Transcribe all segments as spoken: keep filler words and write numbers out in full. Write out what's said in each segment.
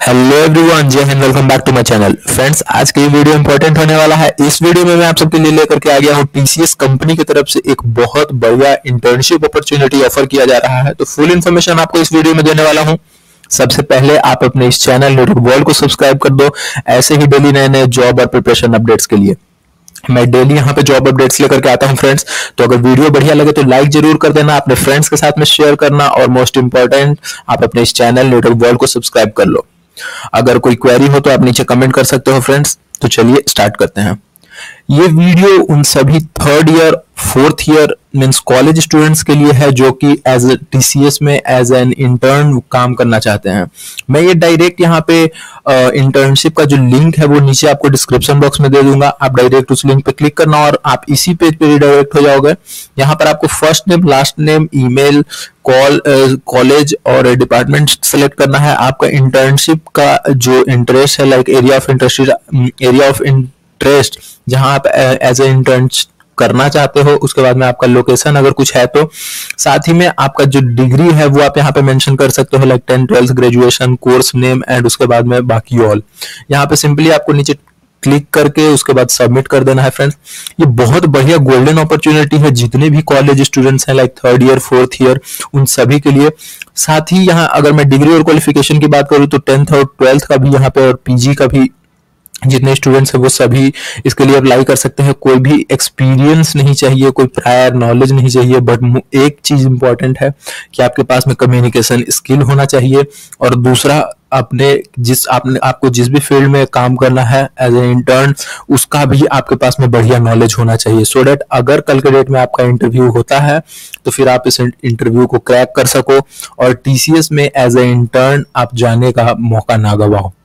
Hello everyone, जय हिंद, welcome back to my channel. Friends, आज की वीडियो इंपॉर्टेंट होने वाला है। इस वीडियो में मैं आप सबके लिए लेकर के आ गया हूं टीसीएस कंपनी की तरफ से एक बहुत बढ़िया इंटर्नशिप अपॉर्चुनिटी ऑफर किया जा रहा है। तो फुल इन्फॉर्मेशन आपको इस वीडियो में देने वाला हूं। सबसे पहले आप अपने इस चैनल यूट्यूब वर्ल्ड को सब्सक्राइब कर दो, ऐसे ही डेली नए नए जॉब और प्रिपरेशन अपडेट्स के लिए। मैं डेली यहाँ पे जॉब अपडेट्स लेकर के आता हूँ फ्रेंड्स। तो अगर वीडियो बढ़िया लगे तो लाइक जरूर कर देना, अपने फ्रेंड्स के साथ में शेयर करना, और मोस्ट इंपॉर्टेंट आप अपने इस चैनल यूट्यूब वर्ल्ड को सब्सक्राइब कर लो। अगर कोई क्वेरी हो तो आप नीचे कमेंट कर सकते हो फ्रेंड्स। तो चलिए स्टार्ट करते हैं। ये वीडियो उन सभी third year fourth year means college students के लिए है जो कि एज टीसीएस में एज एन इंटर्न काम करना चाहते हैं। मैं ये डायरेक्ट यहाँ पे इंटर्नशिप का जो लिंक है वो नीचे आपको डिस्क्रिप्शन बॉक्स में दे दूंगा। आप डायरेक्ट उस लिंक पे क्लिक करना और आप इसी पेज पे रिडायरेक्ट हो जाओगे। यहाँ पर आपको first name, last name, email, call, college और डिपार्टमेंट सेलेक्ट करना है। आपका इंटर्नशिप का जो इंटरेस्ट है, like area of interest area of interest जहां आप एज ए इंटर्न करना चाहते हो, उसके बाद में आपका लोकेशन अगर कुछ है तो, साथ ही में आपका जो डिग्री है वो आप यहाँ पे मेंशन कर सकते हो, like tenth twelfth graduation, course name, and उसके बाद में बाकी ऑल। यहाँ पे सिंपली आपको नीचे क्लिक करके उसके बाद सबमिट कर देना है फ्रेंड्स। ये बहुत बढ़िया गोल्डन अपॉर्चुनिटी है जितने भी कॉलेज स्टूडेंट्स हैं, like third year fourth year, उन सभी के लिए। साथ ही यहाँ अगर मैं डिग्री और क्वालिफिकेशन की बात करूँ तो टेंथ और ट्वेल्थ का भी यहाँ पे और पीजी का भी जितने स्टूडेंट्स हैं वो सभी इसके लिए अप्लाई कर सकते हैं। कोई भी एक्सपीरियंस नहीं चाहिए, कोई प्रायर नॉलेज नहीं चाहिए, बट एक चीज इंपॉर्टेंट है कि आपके पास में कम्युनिकेशन स्किल होना चाहिए, और दूसरा अपने जिस आपने आपको जिस भी फील्ड में काम करना है एज ए इंटर्न, उसका भी आपके पास में बढ़िया नॉलेज होना चाहिए, सो डेट अगर कल के डेट में आपका इंटरव्यू होता है तो फिर आप इस इंटरव्यू को क्रैक कर सको और टीसीएस में एज ए इंटर्न आप जाने का मौका ना गवाओ।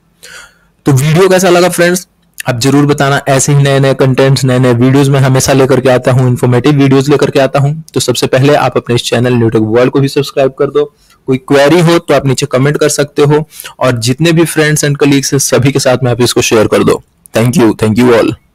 तो वीडियो कैसा लगा फ्रेंड्स, आप जरूर बताना। ऐसे ही नए नए कंटेंट्स, नए नए वीडियोस में हमेशा लेकर के आता हूँ, इन्फॉर्मेटिव वीडियोस लेकर के आता हूँ। तो सबसे पहले आप अपने इस चैनल यूट्यूब वर्ल्ड को भी सब्सक्राइब कर दो। कोई क्वेरी हो तो आप नीचे कमेंट कर सकते हो, और जितने भी फ्रेंड्स एंड कलीग्स हैं सभी के साथ में आप इसको शेयर कर दो। Thank you, thank you all.